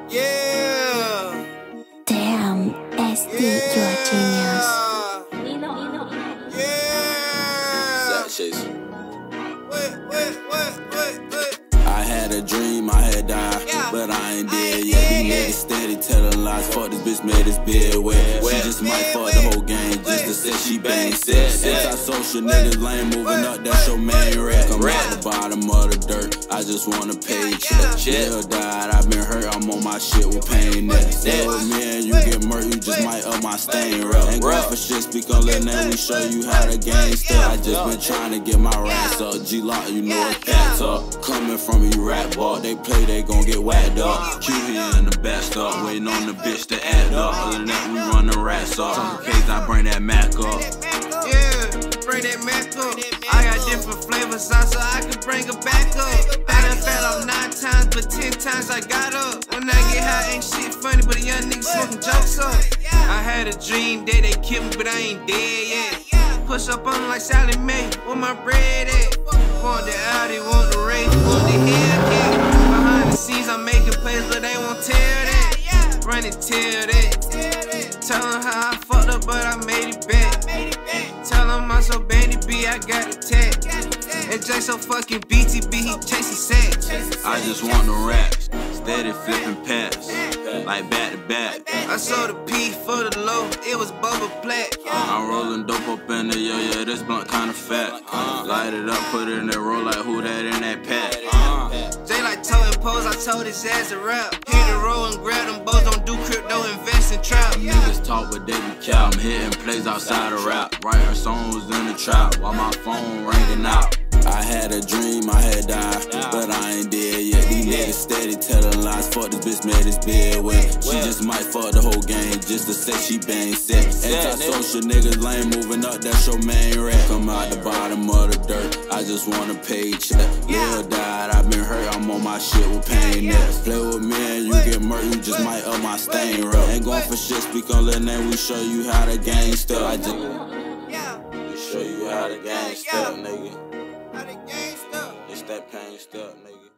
Yeah. Damn, SD, you're a genius. Yeah. Jaysackchasin. What? I had a dream, I had died, but I ain't dead yet. These niggas steady telling lies. Fuck this bitch, made this bed wet. She just might fuck the whole game just to say she bang set. Anti-social niggas lame, moving up, that's your main rap. Come out the bottom of the dirt, I just wanna pay check. Chill died, I been hurt, I'm on my shit with pain next. Stay with me and you get murked, you just might up my stain rep. Ain't going for shit, speak on that name, we show you how the game stuck. I just been trying to get my rats up. G-Lock, you know it's cats up. Coming from you rap ball, they play, they gon' get whacked up. Q here in the back up, waiting on the bitch to add up. Other than that, we run the rats up. Some case I bring that Mac up. Yeah, bring that Mac up. I got different flavors sauce, so I can bring it back up. I done fell off 9 times, but 10 times I got up. When I get high, ain't shit funny, but a young nigga smoking jokes up. I had a dream that they killed me, but I ain't dead yet. Push up on like Sally Mae, where my bread at? Want the Audi, want the race, want the Hellcat. Behind the scenes, I'm making plays, but they won't tell that. Run it, tell that. Tell them how I fucked up, but I made it back. Tell them I'm so bandy B, I got a tag. And Jay so fucking BTB, he chasing sacks. I just want the racks, steady flipping packs, like back to back. I sold a P for the low, it was bubble black. I'm rolling dope up in the yeah, this blunt kinda fat. Light it up, put it in that roll like who that in that pack. Jay like toting pose, I told his ass to rap. Hit the roll and grab them bows, don't do crypto, invest in trap. Niggas talk but they be cow. I'm hitting plays outside of rap, writing songs in the trap while my phone ringing out. I had a dream, I had died, but I ain't dead yet. These niggas steady telling lies. Fuck this bitch, made this bed wet. She just might fuck the whole game just to say she bang set. Anti-social niggas lame, moving up, that's your main rap. Come out the bottom of the dirt, I just wanna pay check. Lil died, I been hurt, I'm on my shit with pain next. Play with me and you get murked, you just might up my stain rep. Ain't going for shit, speak on that name, we show you how the game stuck. I just show you how the game stuck, nigga. It's that pain stuff, nigga.